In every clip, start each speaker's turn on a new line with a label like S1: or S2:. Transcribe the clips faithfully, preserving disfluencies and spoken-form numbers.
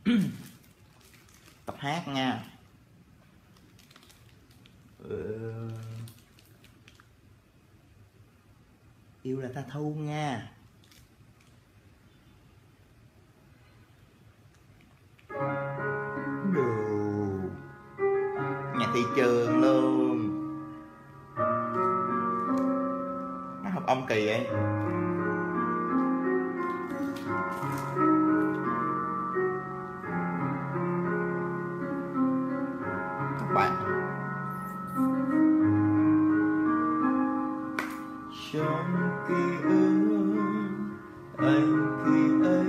S1: Tập hát nha. ừ. Yêu là ta thu nha. Đồ nhạc thị trường luôn. Nó hợp âm kỳ vậy. Các bạn trong ký ức anh khi ấy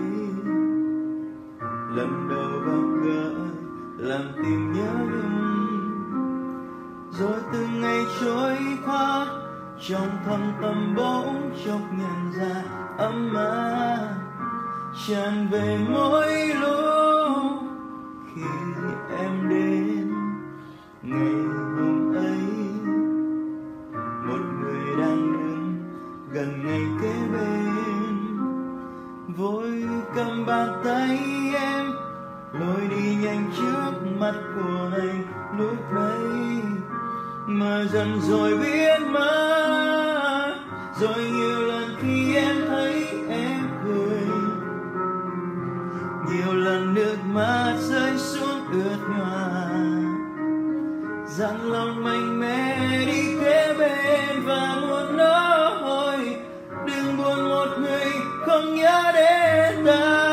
S1: lần đầu gặp gỡ làm tim nhớ nhung, rồi từng ngày trôi qua trong thâm tâm bỗng chốc nhận ra ấm áp tràn về mỗi lúc khi em đến. Ngày hôm ấy một người đang đứng gần ngay kế bên, vội cầm bàn tay em lôi đi nhanh trước mặt của anh. Lúc đấy mà dần rồi biến mất, rồi nhiều lần khi em thấy em cười, nhiều lần nước mắt rơi xuống ướt nhòa, dặn lòng mạnh mẽ đi kế bên và muốn nói đừng buồn một người không nhớ đến ta.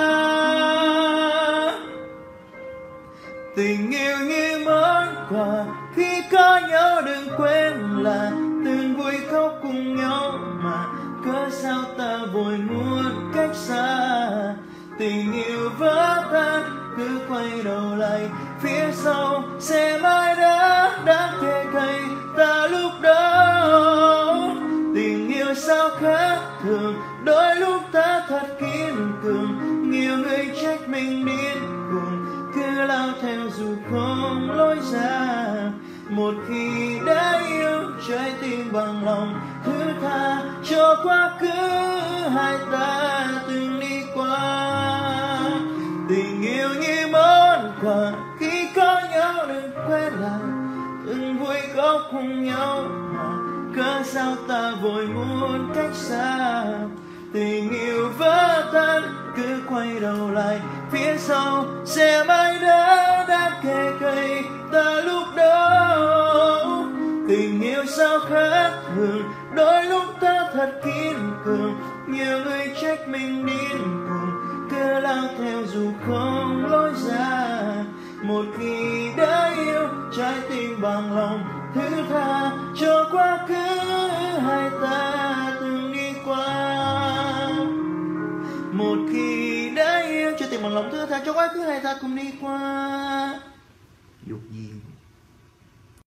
S1: Tình yêu như món quà khi có nhau đừng quên là từng vui khóc cùng nhau, mà cớ sao ta vội muốn cách xa. Tình yêu vỡ tan cứ quay đầu lại phía sau sẽ mãi đã đã kề cạnh ta lúc đó. Tình yêu sao khác thường đôi lúc ta thật kiên cường, nhiều người trách mình điên cuồng cứ lao theo dù không lối ra. Một khi đã yêu trái tim bằng lòng thứ tha cho quá khứ hai ta từng đi qua. Tình yêu như món quà khi có nhau đừng quên là từng vui khóc cùng nhau, mà cớ sao ta vội muốn cách xa. Tình yêu vỡ tan cứ quay đầu lại phía sau sẽ mãi đã đã kề cạnh ta lúc đó. Tình yêu sao khác thường đôi lúc ta thật kiên cường, nhiều người trách mình điên cuồng cứ lao theo dù không lối ra. Một khi đã yêu trái tim bằng lòng thứ tha cho quá khứ hai ta từng đi qua. Một khi đã yêu trái tim bằng lòng thứ tha cho quá khứ hai ta cùng đi qua. Dục duyên.